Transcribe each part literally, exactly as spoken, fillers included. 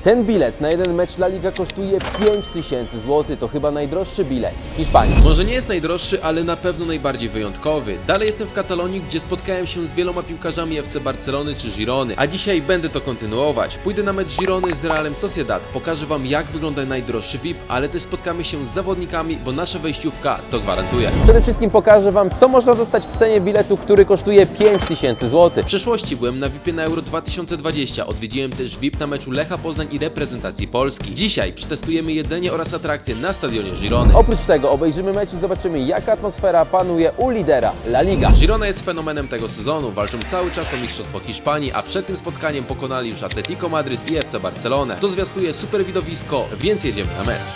Ten bilet na jeden mecz La Liga kosztuje pięć tysięcy złotych, to chyba najdroższy bilet w Hiszpanii. Może nie jest najdroższy, ale na pewno najbardziej wyjątkowy. Dalej jestem w Katalonii, gdzie spotkałem się z wieloma piłkarzami F C Barcelony czy Girony, a dzisiaj będę to kontynuować. Pójdę na mecz Girony z Realem Sociedad, pokażę wam jak wygląda najdroższy V I P, ale też spotkamy się z zawodnikami, bo nasza wejściówka to gwarantuje. Przede wszystkim pokażę wam, co można dostać w cenie biletu, który kosztuje pięć tysięcy złotych. W przeszłości byłem na V I P na Euro dwa tysiące dwadzieścia, odwiedziłem też V I P na meczu Lecha Poznań i reprezentacji Polski. Dzisiaj przetestujemy jedzenie oraz atrakcje na stadionie Girony. Oprócz tego obejrzymy mecz i zobaczymy, jaka atmosfera panuje u lidera La Liga. Girona jest fenomenem tego sezonu, walczą cały czas o mistrzostwo Hiszpanii, a przed tym spotkaniem pokonali już Atletico Madryt i F C Barcelonę. To zwiastuje super widowisko, więc jedziemy na mecz.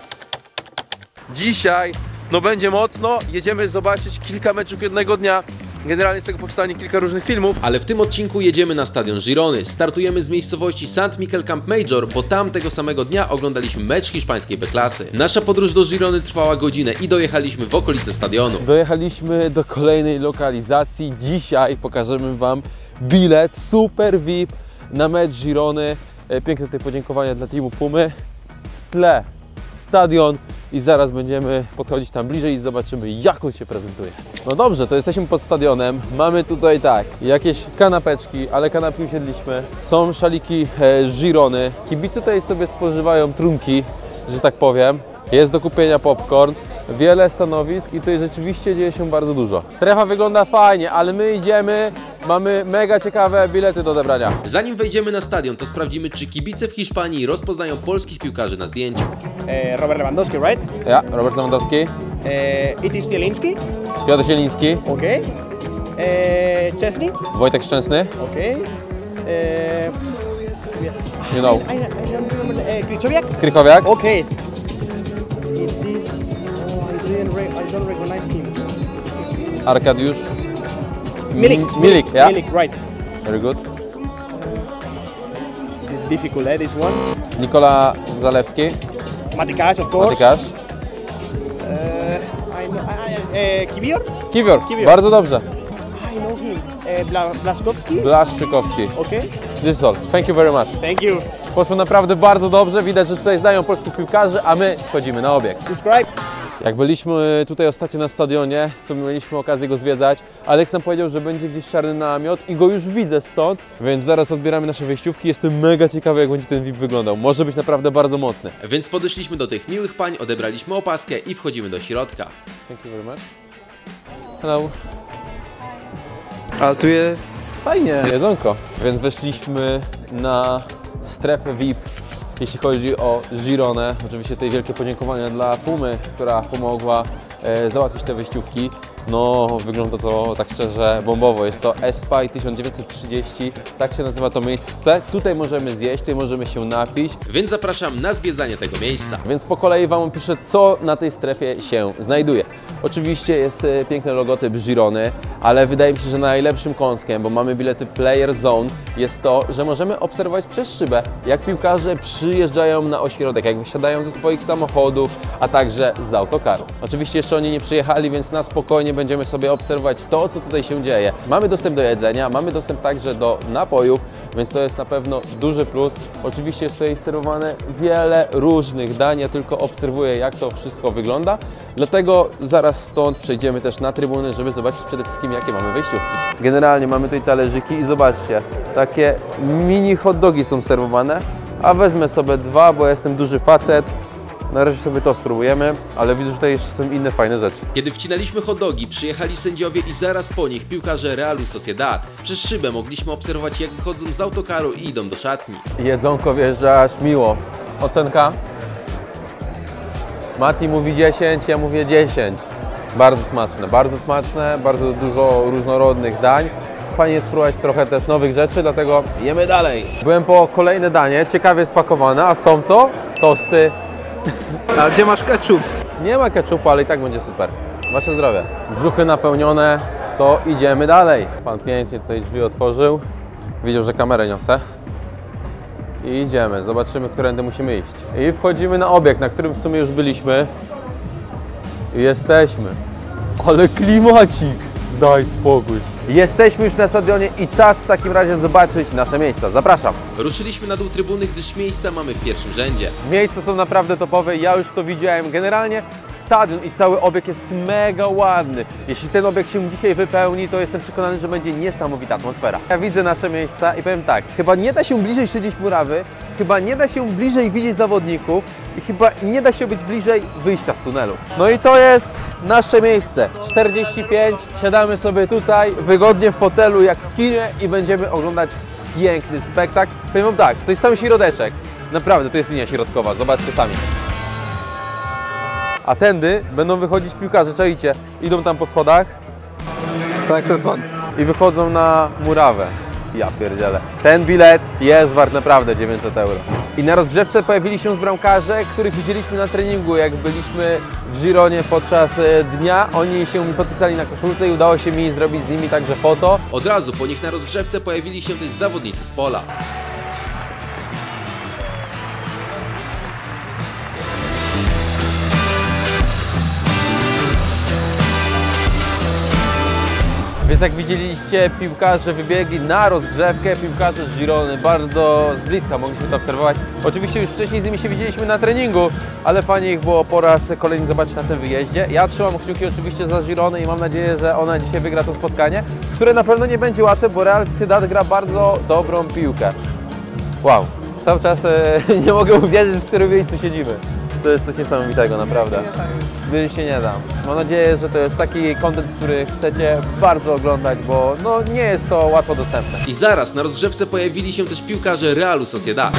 Dzisiaj no będzie mocno, jedziemy zobaczyć kilka meczów jednego dnia. Generalnie z tego powstanie kilka różnych filmów. Ale w tym odcinku jedziemy na stadion Girony. Startujemy z miejscowości Sant Miquel Camp Major, bo tam tego samego dnia oglądaliśmy mecz hiszpańskiej B-klasy. Nasza podróż do Girony trwała godzinę i dojechaliśmy w okolice stadionu. Dojechaliśmy do kolejnej lokalizacji. Dzisiaj pokażemy wam bilet super V I P na mecz Girony. Piękne tutaj podziękowania dla teamu Pumy. W tle stadion i zaraz będziemy podchodzić tam bliżej i zobaczymy, jak on się prezentuje. No dobrze, to jesteśmy pod stadionem. Mamy tutaj tak, jakieś kanapeczki, ale kanapki usiedliśmy. Są szaliki e, Girony. Kibice tutaj sobie spożywają trunki, że tak powiem. Jest do kupienia popcorn, wiele stanowisk i tutaj rzeczywiście dzieje się bardzo dużo. Strefa wygląda fajnie, ale my idziemy, mamy mega ciekawe bilety do odebrania. Zanim wejdziemy na stadion, to sprawdzimy, czy kibice w Hiszpanii rozpoznają polskich piłkarzy na zdjęciu. Uh, Robert Lewandowski, right? Ja, Robert Lewandowski. Uh, it is Zielinski. Piotr Zieliński. Okay. Uh, Chesney. Wojtek Szczęsny. Okay. Uh, You know. I, I, I don't remember. Uh, Krychowiak. Krychowiak. Okay. It is. Oh, I didn't. Re I don't recognize him. Arkadiusz. Milik. Milik, yeah? Milik, right. Very good. It's difficult, eh? This one. Nikola Zalewski. Matikash, of course. Matikasz. Uh, I know. I, I, uh, Kiwior. Kiwior. Kiwior. Bardzo dobrze. I know him. Uh, Bla Blaszkowski. Blaszczykowski. Okay. This is all. Thank you very much. Thank you. Poszło naprawdę bardzo dobrze. Widać, że tutaj znają polskich piłkarzy, a my wchodzimy na obieg. Subscribe. Jak byliśmy tutaj ostatnio na stadionie, co mieliśmy okazję go zwiedzać, Aleks nam powiedział, że będzie gdzieś czarny namiot i go już widzę stąd, więc zaraz odbieramy nasze wejściówki. Jestem mega ciekawy, jak będzie ten V I P wyglądał. Może być naprawdę bardzo mocny. Więc podeszliśmy do tych miłych pań, odebraliśmy opaskę i wchodzimy do środka. Thank you very much. Hello. Ale tu jest Fajnie. Jedzonko. Więc weszliśmy na strefę V I P, jeśli chodzi o Gironę. Oczywiście tutaj wielkie podziękowania dla Pumy, która pomogła e, załatwić te wyjściówki. No, wygląda to tak szczerze bombowo. Jest to Espai tysiąc dziewięćset trzydzieści, tak się nazywa to miejsce. Tutaj możemy zjeść, tutaj możemy się napić. Więc zapraszam na zwiedzanie tego miejsca. Więc po kolei wam opiszę, co na tej strefie się znajduje. Oczywiście jest e, piękny logotyp Girony, ale wydaje mi się, że najlepszym kąskiem, bo mamy bilety Player Zone, jest to, że możemy obserwować przez szybę, jak piłkarze przyjeżdżają na ośrodek, jak wysiadają ze swoich samochodów, a także z autokaru. Oczywiście jeszcze oni nie przyjechali, więc na spokojnie będziemy sobie obserwować to, co tutaj się dzieje. Mamy dostęp do jedzenia, mamy dostęp także do napojów, więc to jest na pewno duży plus. Oczywiście jest tutaj serwowane wiele różnych dań, ja tylko obserwuję, jak to wszystko wygląda. Dlatego zaraz stąd przejdziemy też na trybuny, żeby zobaczyć przede wszystkim, jakie mamy wejściówki. Generalnie mamy tutaj talerzyki i zobaczcie, takie mini hot dogi są serwowane, a wezmę sobie dwa, bo jestem duży facet. Na razie sobie to spróbujemy, ale widzę, że tutaj jeszcze są inne fajne rzeczy. Kiedy wcinaliśmy hot dogi, przyjechali sędziowie i zaraz po nich piłkarze Realu Sociedad. Przez szybę mogliśmy obserwować, jak wychodzą z autokaru i idą do szatni. Jedzonko wjeżdża aż miło. Ocenka? Mati mówi dziesięć, ja mówię dziesięć. Bardzo smaczne, bardzo smaczne, bardzo dużo różnorodnych dań. Fajnie jest spróbować trochę też nowych rzeczy, dlatego jemy dalej. Byłem po kolejne danie, ciekawie spakowane, a są to tosty. A gdzie masz ketchup? Nie ma ketchupu, ale i tak będzie super. Wasze zdrowie. Brzuchy napełnione, to idziemy dalej. Pan pięknie tutaj drzwi otworzył. Widział, że kamerę niosę. I idziemy, zobaczymy, którędy musimy iść. I wchodzimy na obiekt, na którym w sumie już byliśmy. I jesteśmy. Ale klimacik! Daj spokój. Jesteśmy już na stadionie i czas w takim razie zobaczyć nasze miejsca. Zapraszam. Ruszyliśmy na dół trybuny, gdyż miejsca mamy w pierwszym rzędzie. Miejsca są naprawdę topowe, ja już to widziałem. Generalnie stadion i cały obiekt jest mega ładny. Jeśli ten obiekt się dzisiaj wypełni, to jestem przekonany, że będzie niesamowita atmosfera. Ja widzę nasze miejsca i powiem tak, chyba nie da się bliżej śledzić murawy, chyba nie da się bliżej widzieć zawodników i chyba nie da się być bliżej wyjścia z tunelu. No i to jest nasze miejsce. czterdzieści pięć, siadamy sobie tutaj, wygodnie w fotelu jak w kinie i będziemy oglądać piękny spektakl. Powiem wam tak, to jest sam środeczek. Naprawdę, to jest linia środkowa, zobaczcie sami. A tędy będą wychodzić piłkarze, czaicie? Idą tam po schodach Tak, ten pan. i wychodzą na murawę. Ja pierdzielę. Ten bilet jest wart naprawdę dziewięćset euro. I na rozgrzewce pojawili się bramkarze, których widzieliśmy na treningu, jak byliśmy w Gironie podczas dnia. Oni się podpisali na koszulce i udało się mi zrobić z nimi także foto. Od razu po nich na rozgrzewce pojawili się też zawodnicy z pola. Więc jak widzieliście, piłkarze wybiegli na rozgrzewkę, piłkarze z Girony bardzo z bliska mogliśmy to obserwować. Oczywiście już wcześniej z nimi się widzieliśmy na treningu, ale fajnie ich było po raz kolejny zobaczyć na tym wyjeździe. Ja trzymam kciuki oczywiście za Gironę i mam nadzieję, że ona dzisiaj wygra to spotkanie, które na pewno nie będzie łatwe, bo Real Sociedad gra bardzo dobrą piłkę. Wow, cały czas e, nie mogę uwierzyć, w którym miejscu siedzimy. To jest coś niesamowitego, naprawdę. Wyjść się nie da. Mam nadzieję, że to jest taki content, który chcecie bardzo oglądać, bo no, nie jest to łatwo dostępne. I zaraz na rozgrzewce pojawili się też piłkarze Realu Sociedad.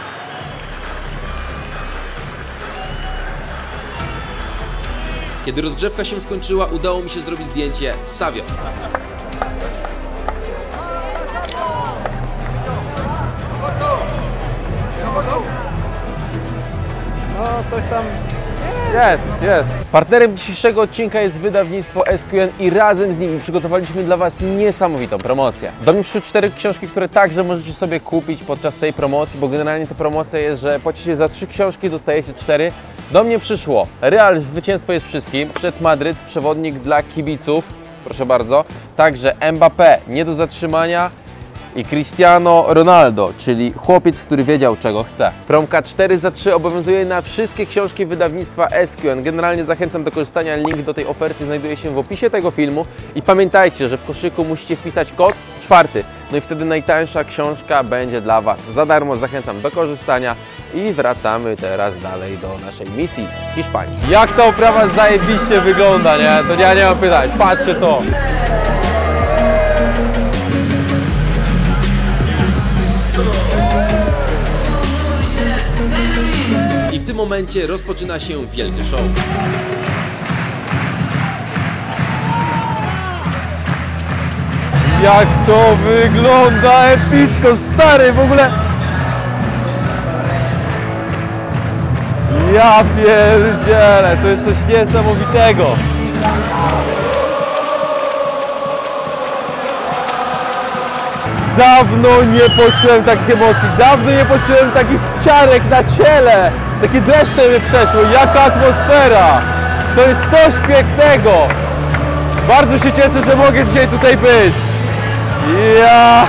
Kiedy rozgrzewka się skończyła, udało mi się zrobić zdjęcie z Savio. No, coś tam. Jest, jest. Partnerem dzisiejszego odcinka jest wydawnictwo S Q N i razem z nimi przygotowaliśmy dla Was niesamowitą promocję. Do mnie przyszły cztery książki, które także możecie sobie kupić podczas tej promocji, bo generalnie ta promocja jest, że płacicie za trzy książki, dostajecie cztery. Do mnie przyszło Real, zwycięstwo jest wszystkim, przed Madryt, przewodnik dla kibiców, proszę bardzo, także Mbappé, nie do zatrzymania, i Cristiano Ronaldo, czyli chłopiec, który wiedział, czego chce. Promka cztery za trzy obowiązuje na wszystkie książki wydawnictwa S Q N. Generalnie zachęcam do korzystania, link do tej oferty znajduje się w opisie tego filmu i pamiętajcie, że w koszyku musicie wpisać kod czwarty, no i wtedy najtańsza książka będzie dla Was za darmo. Zachęcam do korzystania i wracamy teraz dalej do naszej misji w Hiszpanii. Jak ta oprawa zajebiście wygląda, nie? To ja nie mam pytań, patrzcie to! I w tym momencie rozpoczyna się wielkie show. Jak to wygląda epicko, stary, w ogóle... Ja pierdzielę, to jest coś niesamowitego. Dawno nie poczułem takich emocji, dawno nie poczułem takich ciarek na ciele. Takie deszcze mnie przeszły, jaka atmosfera. To jest coś pięknego. Bardzo się cieszę, że mogę dzisiaj tutaj być. Ja.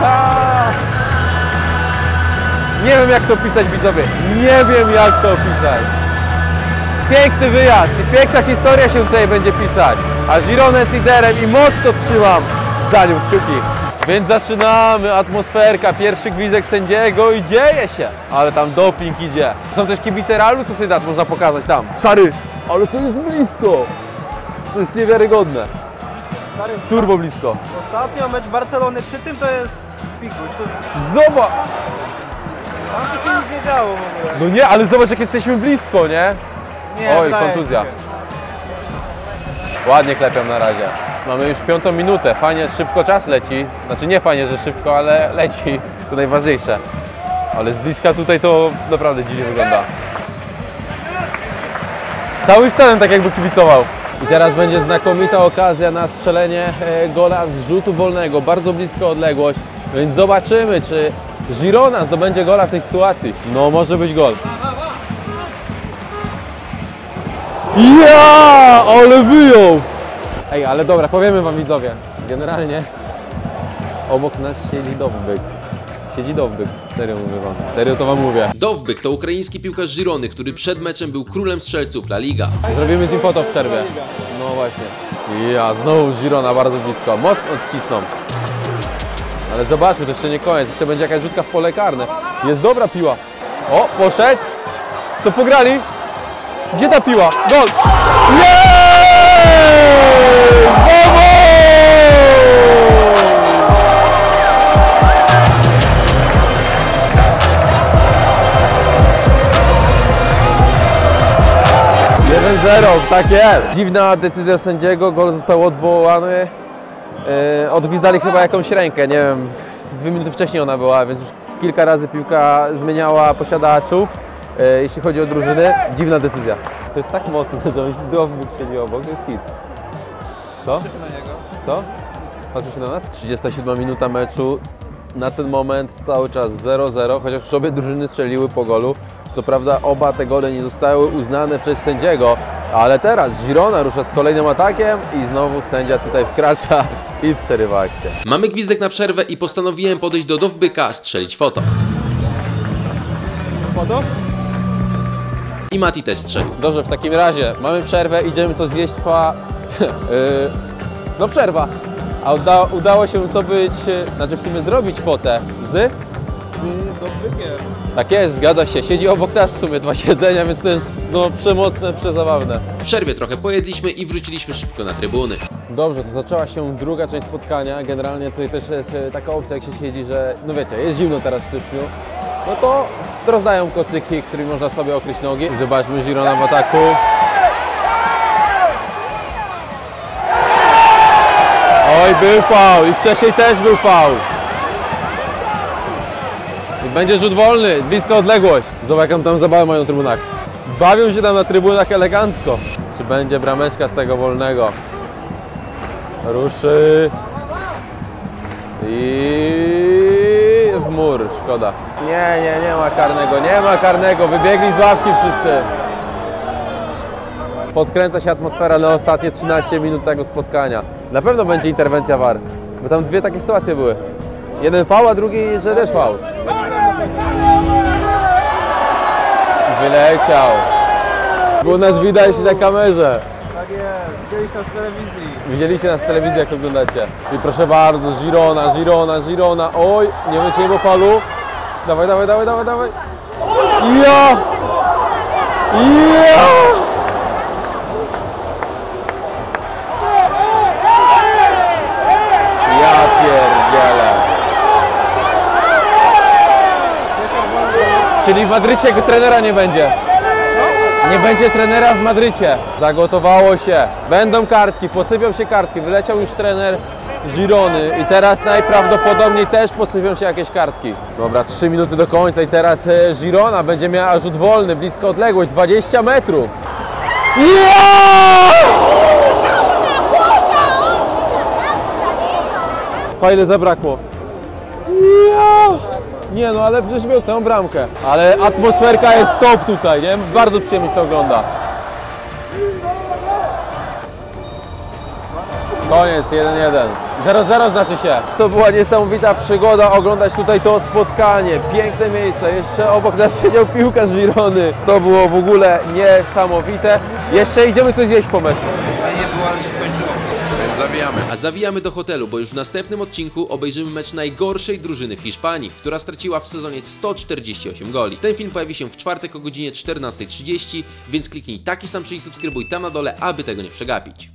Nie wiem, jak to pisać, widzowie. Nie wiem, jak to opisać. Piękny wyjazd i piękna historia się tutaj będzie pisać. A Girona jest liderem i mocno trzymam za nią kciuki. Więc zaczynamy, atmosferka, pierwszy gwizdek sędziego i dzieje się. Ale tam doping idzie. Są też kibice Realu Sociedad, można pokazać tam. Stary, ale to jest blisko. To jest niewiarygodne. Turbo blisko. Ostatnio mecz Barcelony przy tym to jest pikuś. To... Zobacz! Tam to się nic nie działo w ogóle. No nie, ale zobacz, jak jesteśmy blisko, nie? Nie, Oj, wydaje kontuzja. się. Ładnie klepią na razie. Mamy już piątą minutę. Fajnie, szybko czas leci. Znaczy nie fajnie, że szybko, ale leci. To najważniejsze. Ale z bliska tutaj to naprawdę dziwnie wygląda. Cały stadion tak jakby kibicował. I teraz będzie znakomita okazja na strzelenie gola z rzutu wolnego. Bardzo blisko odległość. Więc zobaczymy, czy Girona zdobędzie gola w tej sytuacji. No, może być gol. Ja, ale wyjął! Ej, ale dobra, powiemy wam widzowie. Generalnie obok nas siedzi Dowbyk. Siedzi Dowbyk. Serio mówię wam. Serio to wam mówię. Dowbyk to ukraiński piłkarz Girony, który przed meczem był królem strzelców La Liga. Zrobimy z nim foto w przerwie. No właśnie. Ja, znowu Girona bardzo blisko. Mocno odcisną. Ale zobaczmy, to jeszcze nie koniec. Jeszcze będzie jakaś rzutka w pole karne. Jest dobra piła. O, poszedł. To pograli. Gdzie ta piła? Gol! Jeeeeej! Brawo! jeden zero, tak jest. Dziwna decyzja sędziego, gol został odwołany. Yy, odgwizdali chyba jakąś rękę, nie wiem, dwie minuty wcześniej ona była, więc już kilka razy piłka zmieniała posiadaczów, yy, jeśli chodzi o drużyny. Dziwna decyzja. To jest tak mocne, że on się Dowbyk siedzi obok, to jest hit. Co? Co? Patrzy się na nas? trzydziesta siódma minuta meczu. Na ten moment cały czas zero zero, chociaż już obie drużyny strzeliły po golu. Co prawda oba te gole nie zostały uznane przez sędziego, ale teraz Girona rusza z kolejnym atakiem i znowu sędzia tutaj wkracza i przerywa akcję. Mamy gwizdek na przerwę i postanowiłem podejść do Dowbyka, strzelić foto. Foto? I Mati też strzelił. Dobrze, w takim razie mamy przerwę, idziemy co zjeść, fa... yy, no przerwa. A uda udało się zdobyć, znaczy w sumie zrobić fotę z... Z Dowbykiem. Tak jest, zgadza się. Siedzi obok nas w sumie dwa siedzenia, więc to jest no przemocne, przezabawne. W przerwie trochę pojedliśmy i wróciliśmy szybko na trybuny. Dobrze, to zaczęła się druga część spotkania. Generalnie tutaj też jest taka opcja, jak się siedzi, że no wiecie, jest zimno teraz w styczniu, no to rozdają kocyki, którymi można sobie okryć nogi. I zobaczmy Girona w ataku. Oj, był faul i wcześniej też był faul. I będzie rzut wolny, bliska odległość. Zobacz, jaką tam zabawę mają na trybunach. Bawią się tam na trybunach elegancko. Czy będzie brameczka z tego wolnego? Ruszy. I w mur, szkoda. Nie, nie, nie ma karnego, nie ma karnego. Wybiegli z ławki wszyscy. Podkręca się atmosfera na ostatnie trzynaście minut tego spotkania. Na pewno będzie interwencja V A R, bo tam dwie takie sytuacje były. Jeden faul, a drugi, że też faul. Wyleciał. Bo nas widać na kamerze. Tak jest, widzieliście nas w telewizji. Widzieliście nas w telewizji, jak oglądacie. I proszę bardzo, Girona, Girona, Girona. Oj, nie wiem, czy nie było faulu. Dawaj, dawaj, dawaj, dawaj, dawaj. Ja! Ja! Ja pierdzielę. Czyli w Madrycie trenera nie będzie. Nie będzie trenera w Madrycie. Zagotowało się. Będą kartki, posypią się kartki. Wyleciał już trener Girony i teraz najprawdopodobniej też posypią się jakieś kartki. Dobra, trzy minuty do końca i teraz Girona będzie miała rzut wolny, blisko odległość, dwadzieścia metrów. Yeah! Pa, ile zabrakło? Yeah! Nie no, ale przecież miał całą bramkę. Ale atmosferka jest top tutaj, nie? Bardzo przyjemnie się to ogląda. Koniec, jeden jeden. zero zero znaczy się. To była niesamowita przygoda oglądać tutaj to spotkanie. Piękne miejsce, jeszcze obok nas siedział piłkarz Girony. To było w ogóle niesamowite. Jeszcze idziemy coś zjeść po meczu. Nie było, ale się skończyło. Zawijamy. A zawijamy do hotelu, bo już w następnym odcinku obejrzymy mecz najgorszej drużyny w Hiszpanii, która straciła w sezonie sto czterdzieści osiem goli. Ten film pojawi się w czwartek o godzinie czternastej trzydzieści, więc kliknij taki sam przycisk subskrybuj tam na dole, aby tego nie przegapić.